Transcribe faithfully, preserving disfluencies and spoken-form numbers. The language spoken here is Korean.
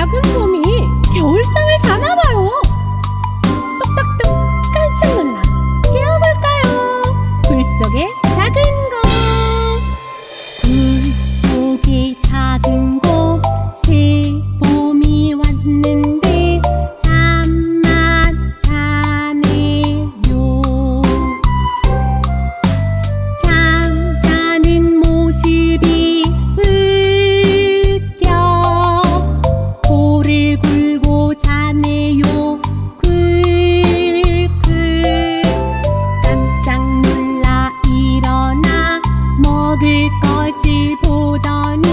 작은 곰이 겨울잠을 자나봐요. 똑똑똑 깜짝 놀라 깨워볼까요? 굴 속의 작은 곰. 굴 속의 작은 곰, 새봄이 왔는데 잠만 자네요. 잠자는 모습이 웃겨 볼을 굴고 자네요. 굴굴 깜짝 놀라 일어나 먹을 것을 보더니